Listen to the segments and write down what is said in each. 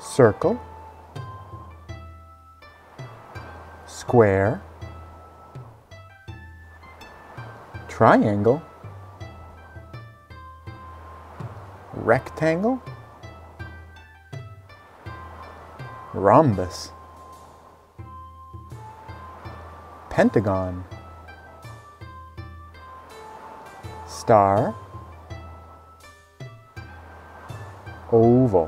circle, square, triangle, rectangle, rhombus, pentagon, star, oval,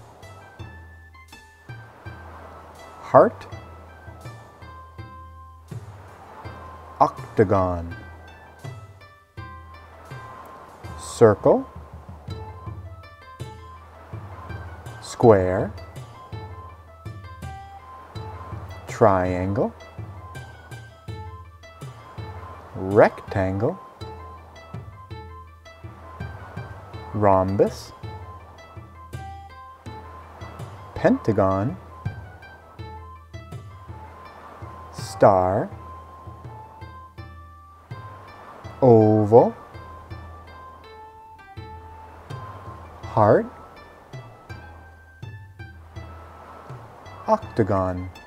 heart, octagon, circle, square, triangle, rectangle, rhombus, pentagon, star, oval, heart, octagon.